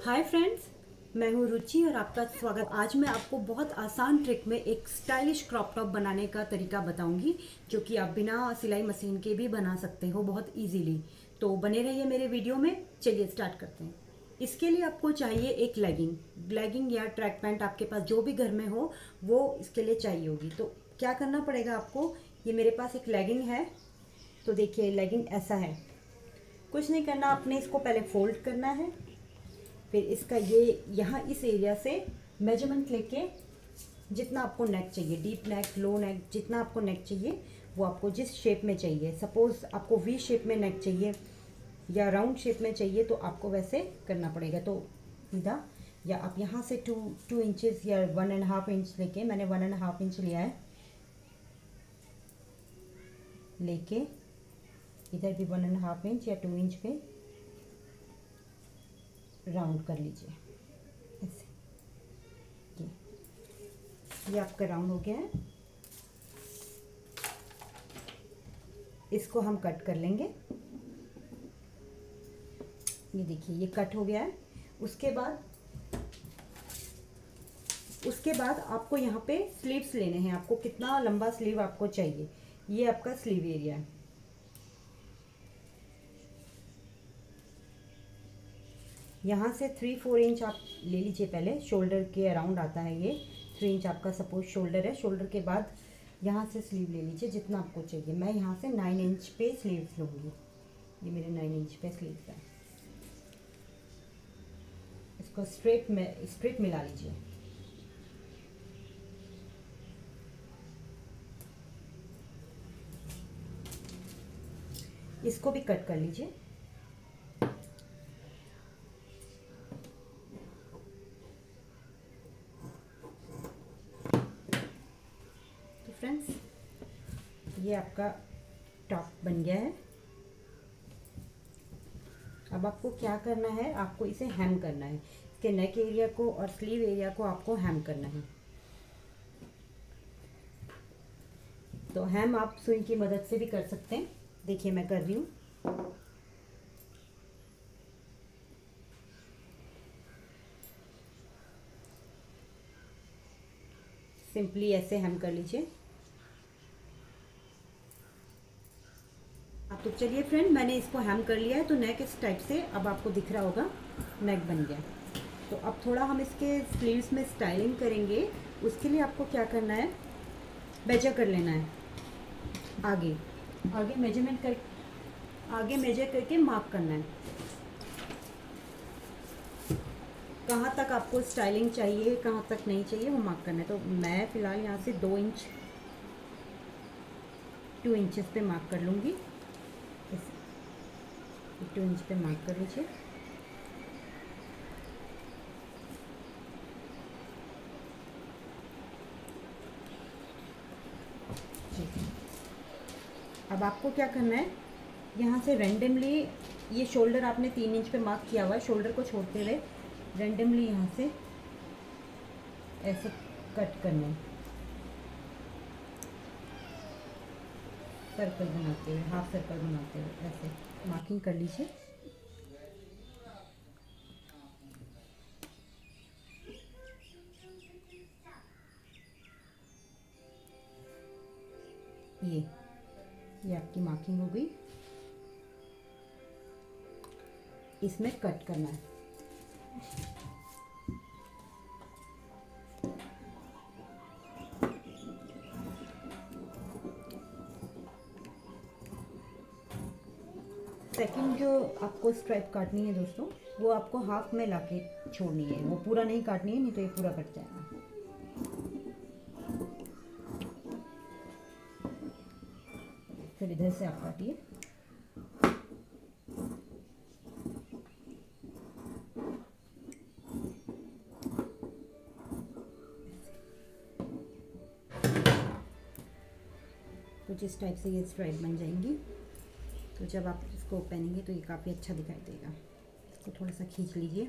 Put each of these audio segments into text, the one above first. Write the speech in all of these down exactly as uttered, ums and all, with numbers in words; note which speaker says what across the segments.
Speaker 1: Hi friends, मैं हूँ रुचि और आपका स्वागत। आज मैं आपको बहुत आसान ट्रिक में एक स्टाइलिश क्रॉप टॉप बनाने का तरीका बताऊंगी, जो कि आप बिना सिलाई मशीन के भी बना सकते हो बहुत इजीली। तो बने रहिए मेरे वीडियो में। चलिए स्टार्ट करते हैं। इसके लिए आपको चाहिए एक लेगिंग लेगिंग या ट्रैक पैंट, आपके पास जो भी घर में हो वो इसके लिए चाहिए होगी। तो क्या करना पड़ेगा आपको, ये मेरे पास एक लेगिंग है। तो देखिए लेगिंग ऐसा है, कुछ नहीं करना, आपने इसको पहले फोल्ड करना है। फिर इसका ये यहाँ इस एरिया से मेजरमेंट लेके जितना आपको नेक चाहिए, डीप नेक, लो नेक, जितना आपको नेक चाहिए वो आपको जिस शेप में चाहिए, सपोज़ आपको वी शेप में नेक चाहिए या राउंड शेप में चाहिए तो आपको वैसे करना पड़ेगा। तो सीधा, या आप यहाँ से टू टू इंचेस या वन एंड हाफ इंच लेके, मैंने वन एंड हाफ इंच लिया है, लेके इधर भी वन एंड हाफ इंच या टू इंच पे राउंड कर लीजिए ऐसे। ये ये आपका राउंड हो गया है। इसको हम कट कर लेंगे। ये देखिए ये कट हो गया है। उसके बाद उसके बाद आपको यहाँ पे स्लीव्स लेने हैं। आपको कितना लंबा स्लीव आपको चाहिए, ये आपका स्लीव एरिया है। यहाँ से थ्री फोर इंच आप ले लीजिए, पहले शोल्डर के अराउंड आता है ये। थ्री इंच आपका सपोज शोल्डर है। शोल्डर के बाद यहाँ से स्लीव ले लीजिए जितना आपको चाहिए। मैं यहाँ से नाइन इंच पे स्लीव्स लूँगी। ये मेरे नाइन इंच पे स्लीव्स है। इसको स्ट्रेट में स्ट्रेट मिला लीजिए। इसको भी कट कर लीजिए। फ्रेंड्स, ये आपका टॉप बन गया है। अब आपको क्या करना है, आपको इसे हेम करना है। इसके नेक एरिया को और स्लीव एरिया को आपको हेम करना है। तो हेम आप सुई की मदद से भी कर सकते हैं। देखिए मैं कर रही हूँ। सिंपली ऐसे हेम कर लीजिए आप। तो चलिए फ्रेंड, मैंने इसको हेम कर लिया है। तो नेक इस टाइप से अब आपको दिख रहा होगा, नेक बन गया। तो अब थोड़ा हम इसके स्लीव्स में स्टाइलिंग करेंगे। उसके लिए आपको क्या करना है, मेजर कर लेना है। आगे आगे मेजरमेंट कर आगे मेजर करके मार्क करना है कहाँ तक आपको स्टाइलिंग चाहिए, कहाँ तक नहीं चाहिए, वो मार्क करना है। तो मैं फ़िलहाल यहाँ से दो इंच टू इंचेस पे मार्क कर लूँगी। टू इंच पे मार्क कर लीजिए। अब आपको क्या करना है, यहाँ से रैंडमली, ये शोल्डर आपने तीन इंच पे मार्क किया हुआ है, शोल्डर को छोड़ते हुए रैंडमली यहाँ से ऐसे कट करना है, सर्कल बनाते हुए, हाफ सर्कल बनाते हुए ऐसे मार्किंग कर लीजिए। ये ये आपकी मार्किंग हो गई। इसमें कट करना है। सेकंड जो आपको स्ट्राइप काटनी है दोस्तों, वो आपको हाफ में लाके छोड़नी है, वो पूरा नहीं काटनी है, नहीं तो ये पूरा कट जाएगा। फिर इधर से आप काटिए। कुछ इस टाइप से ये स्ट्राइप बन जाएंगी। तो जब आप इसको पहनेंगे तो ये काफ़ी अच्छा दिखाई देगा। इसको थोड़ा सा खींच लीजिए।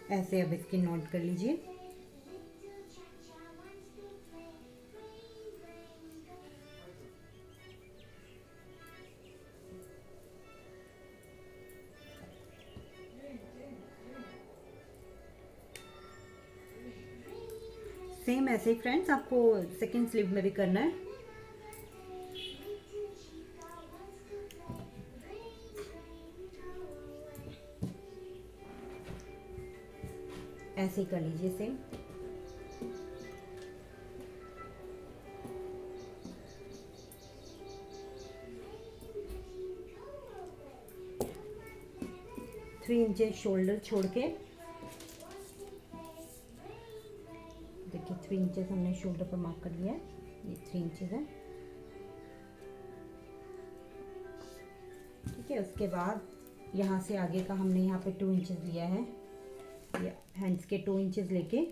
Speaker 1: ऐसे अब इसकी नोट कर लीजिए। सेम ऐसे ही फ्रेंड्स आपको सेकंड स्लीव में भी करना है। ऐसे ही कर लीजिए सेम। थ्री इंचेस शोल्डर छोड़ के, देखिए थ्री इंचेस हमने शोल्डर पर मार्क कर लिया है, ये थ्री इंचेस है। ठीक है, उसके बाद यहाँ से आगे का हमने यहाँ पे टू इंचेस लिया है, ये हैंड्स के टू इंचेस लेके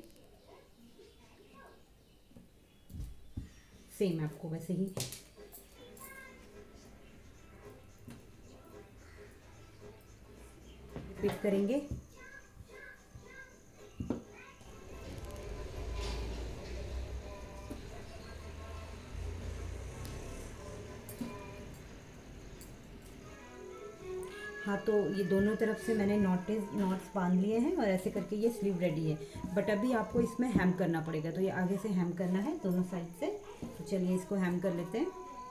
Speaker 1: सेम आपको वैसे ही रिपीट करेंगे। हाँ, तो ये दोनों तरफ से मैंने नॉटेज नॉट्स बांध लिए हैं और ऐसे करके ये स्लीव रेडी है। बट अभी आपको इसमें हेम करना पड़ेगा, तो ये आगे से हेम करना है दोनों साइड से। तो चलिए इसको हेम कर लेते हैं।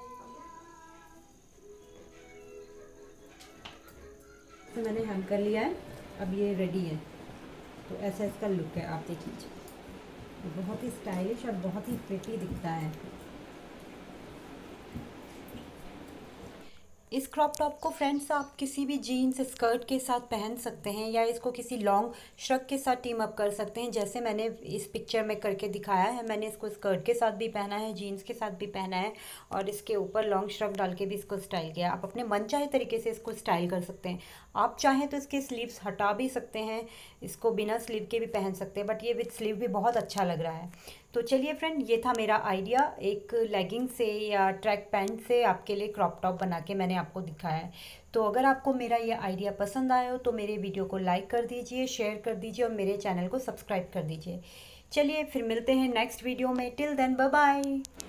Speaker 1: तो मैंने हेम कर लिया है, अब ये रेडी है। तो ऐसा इसका लुक है, आप देख लीजिए। बहुत ही स्टाइलिश और बहुत ही प्रिटी दिखता है। इस क्रॉप टॉप को फ्रेंड्स आप किसी भी जीन्स स्कर्ट के साथ पहन सकते हैं, या इसको किसी लॉन्ग श्रग के साथ टीम अप कर सकते हैं, जैसे मैंने इस पिक्चर में करके दिखाया है। मैंने इसको स्कर्ट के साथ भी पहना है, जीन्स के साथ भी पहना है, और इसके ऊपर लॉन्ग श्रग डाल के भी इसको स्टाइल किया। आप अपने मनचाहे तरीके से इसको स्टाइल कर सकते हैं। आप चाहें तो इसके स्लीव्स हटा भी सकते हैं, इसको बिना स्लीव के भी पहन सकते हैं, बट ये विद स्लीव भी बहुत अच्छा लग रहा है। तो चलिए फ्रेंड, ये था मेरा आइडिया, एक लेगिंग से या ट्रैक पैंट से आपके लिए क्रॉप टॉप बना के मैंने आपको दिखाया है। तो अगर आपको मेरा ये आइडिया पसंद आया हो तो मेरे वीडियो को लाइक कर दीजिए, शेयर कर दीजिए और मेरे चैनल को सब्सक्राइब कर दीजिए। चलिए फिर मिलते हैं नेक्स्ट वीडियो में। Till then bye bye.